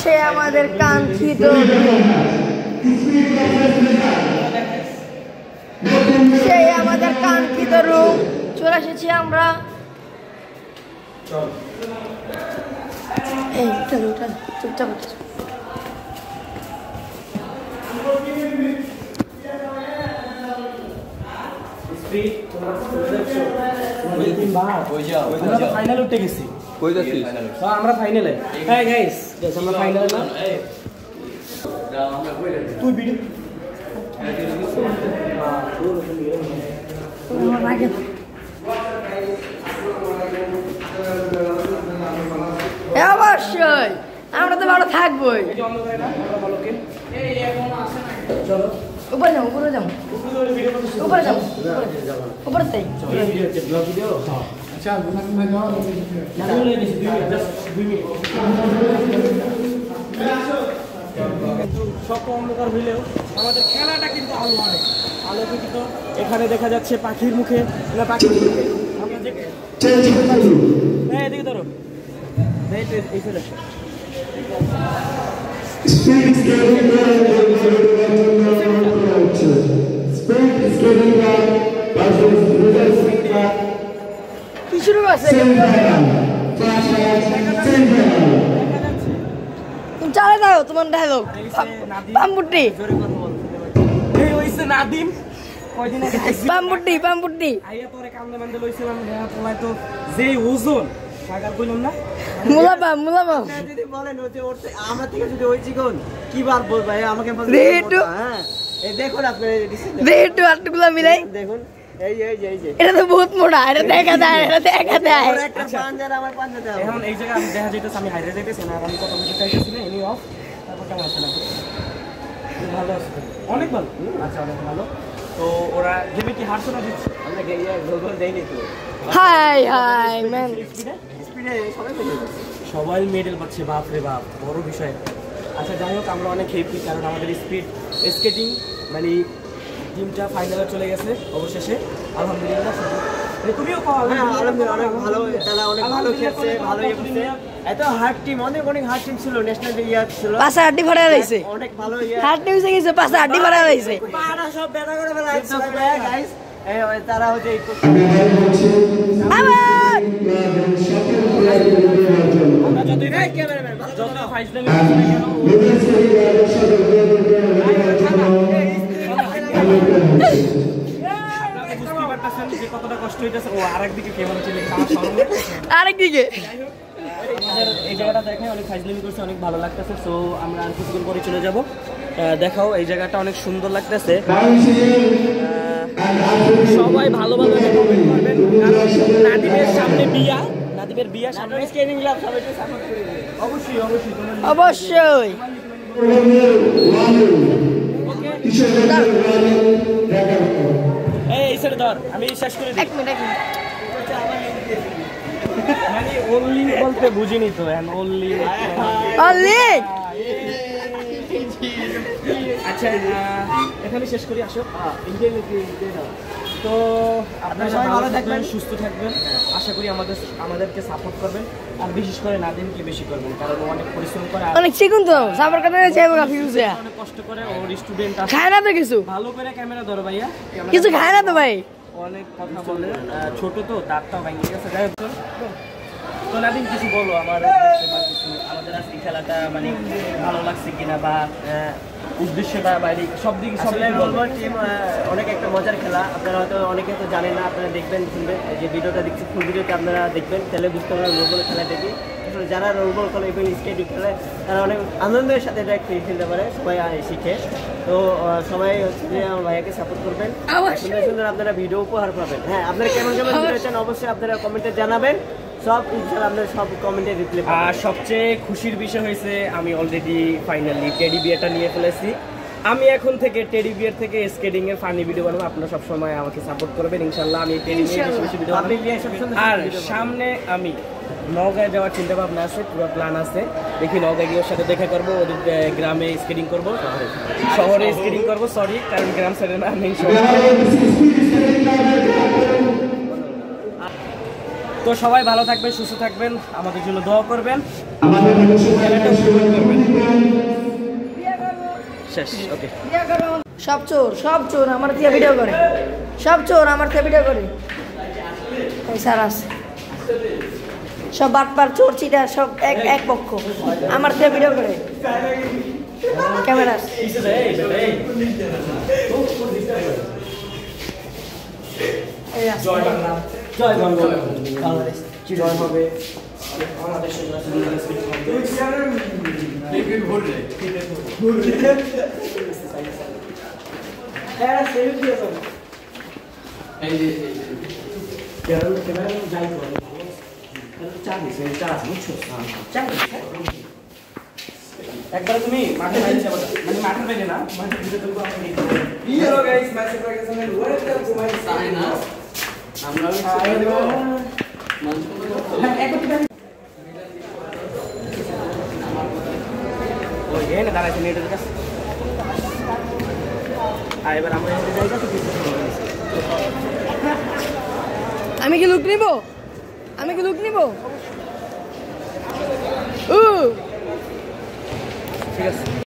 সে আমাদের কাঙ্ক্ষিত সেই আমাদের কাঙ্ক্ষিত রুম চলে এসেছি আমরা। এই চুপচাপ ফাইনাল উঠে গেছি। আমরা ফাইনালে। হ্যাঁ গাইস, আমরা ফাইনালে না। তুই ভিডিও অবশ্যই আমরা তো ভালো থাকবোই। চলো উপরে যাবো উপরে যাবো উপরে তাই সব অন্ধকার হইলেও আমাদের খেলাটা কিন্তু আলো অনেক আলোকিত। এখানে দেখা যাচ্ছে পাখির মুখে আমরা এদিকে ধরো এই ফেলে কি শুরু করছে? তুমি চালে দাও তোমার ডায়লগ। বাম্বুটি নাদিম বাম্বুটি আইয়া তোরে কান্দে মান্দে লইছিলাম পোলায় তো যে ওজন সাগার কইলাম না মুলাবাম যদি বলেন ওতে ওরতে আমরা থেকে যদি ওই চিকন কি বার বল ভাই আমাকে হ্যাঁ এই দেখুন আপনি রেটু আটগুলা মিলাই দেখুন এই এটা তো বহুত মোটা। এটা দেখা দেয় একটা পাঞ্জার আমার পাঞ্জা দাও। এখন এই জায়গা আমি দেখা যাইতেছে আমি হাইরে যাইতেছি না, আমি কথা বলতে চাইতেছি না। এনি অফ তারপর কেমন আছে না ভালো আছে অনেক ভালো। আচ্ছা অনেক ভালো। তো ওরা গেমে কি হারছো না দিচ্ছে? আমরা গোল দেইনি তো। হাই ম্যান স্পিডে সবাই মেডেল পাচ্ছে। বাপ রে বাপ, বড় বিষয়। আচ্ছা যাই হোক, আমরা অনেক হ্যাপি কারণ আমাদের স্পিড স্কেটিং মানে টিমটা ফাইনালে চলে গেছে অবশেষে। আলহামদুলিল্লাহ। তুমিও আলহামদুলিল্লাহ অনেক ভালো, তারা অনেক ভালো খেলছে, ভালো ইয়ে করছে। এত হার্ড টিম, অনেক হার্ড টিম ছিল, ন্যাশনাল ইয়ে ছিল। পাঁচা আড্ডি ফাড়া রইছে, অনেক ভালো ইয়ে হার্ড টিম হইছে কিছু পাঁচা আড্ডি ফাড়া রইছে। পাড়া সব বেটা করে ফেলা আছে গাইস। এই তারা হচ্ছে এই আবার আমরা যতই ক্যামেরাম্যান যত ফাইজলামি যে কতটা কষ্ট হইতেছে। ও আরেকদিকে ক্যামেরা চলে আরেকদিকে এই জায়গাটা দেখায় অনেক ফাইজলামি করছে, অনেক ভালো লাগতেছে। সো আমরা আর কিছুক্ষণ পরে চলে যাব। দেখাও এই জায়গাটা অনেক সুন্দর লাগতেছে। সবাই ভালোভাবে কমেন্ট করবেন কারণ নাদিমের সামনে বিয়া, নাদিমের বিয়া সামনে স্কেটিং ক্লাব সবাইকে সাপোর্ট করে দিবেন। অবশ্যই এই সাইডে ধর, আমি শেষ করে দিই। এক মিনিট মানে ওনলি বলতে বুঝিনি তো, ওনলি আচ্ছা এখানে শেষ করি। আসো তো আপনারা সবাই ভালো থাকবেন, সুস্থ থাকবেন। আশা করি আমাদেরকে সাপোর্ট করবেন, আর বিশেষ করে নাদিমকে বেশি করবেন কারণ অনেক পরিশ্রম করে, অনেক শিখুন তো সাপোর্ট করতে চাইবো না। ফিউজে অনেক কষ্ট করে। ওর স্টুডেন্ট খায় না তো কিছু, ভালো করে ক্যামেরা ধরো ভাইয়া, কিছু খায় না তো ভাই, অনেক কথা বলে। ছোট তো দাঁতটাও ভেঙে গেছে। যাই হোক তো নাদিম কিছু বলো আমার আমাদের আজকে খেলাটা মানে ভালো লাগছে কিনা বা উদ্দেশ্যটা বাইরে সব দিকে সব টিম অনেক একটা মজার খেলা। আপনারা হয়তো অনেকে তো জানেন না, আপনারা দেখবেন শুনবেন যে ভিডিওটা দেখছি, ফুল ভিডিওটা আপনারা দেখবেন, তাহলে বুঝতে পারবেন রোলবল খেলা দেখি। আসলে যারা রোলবল খেলে এবং স্কেটিং খেলে তারা অনেক আনন্দের সাথে এটা খেলতে পারে, সবাই শিখে। তো সবাই হচ্ছে যে আমার ভাইয়াকে সাপোর্ট করবেন, সুন্দর সুন্দর আপনারা ভিডিও উপহার পাবেন। হ্যাঁ, আপনারা কেমন ভিডিও চান অবশ্যই আপনারা কমেন্টে জানাবেন। সব ইনশাআল্লাহ আপনাদের সব কমেন্টে রিপ্লাই পাবেন। আর সবচেয়ে খুশির বিষয় হয়েছে আমি অলরেডি ফাইনালি টেডি বিয়ারটা নিয়ে ফেলেছি। আমি এখন থেকে টেডি বিয়ার থেকে স্কেটিং এর ফানি ভিডিও বানাবো। আপনারা সব সময় আমাকে সাপোর্ট করবেন ইনশাআল্লাহ। আমি টেডি নিয়ে বেশি বেশি ভিডিও বানাবো। আর সামনে আমি নওগাঁয় যাওয়ার চিন্তা ভাবনা আছে, পুরো প্ল্যান আছে। দেখি নওগাঁয় গিয়ে ওর সাথে দেখা করবো, ওদের গ্রামে স্কেটিং করবো, শহরে স্কেটিং করবো। সরি, কারণ গ্রাম সাইডে না, মেইন শহরে। তো সবাই ভালো থাকবেন, সুস্থ থাকবেন, আমাদের জন্য দোয়া করবেন, আমাদের চ্যানেলটা সাপোর্ট করবেন। শেষ, ওকে। সব চোর আমার দিয়ে ভিডিও করে, সব চোর আমার দিয়ে ভিডিও করে। এই স্যার আছে, সব বাটপার চোর চিটার সব এক পক্ষ আমার দিয়ে ভিডিও করে। ক্যামেরা জয় বাংলা, জয় বাংলাদেশ, জয় হবে বাংলাদেশ। একবার তুমি মাঠে বাইরে যাবে, মানে মাঠে বাইরে না, মাঠে ভিতরে তো আমরা দেখি। হ্যালো গাইস, মাই সেপ্রাইজেশন and welcome to my channel. আমরা ওই এনে দাঁড়াইছে নেটের কাছে। এবার আমরা এই জায়গা থেকে আমি কি লুক নিব, ঠিক আছে।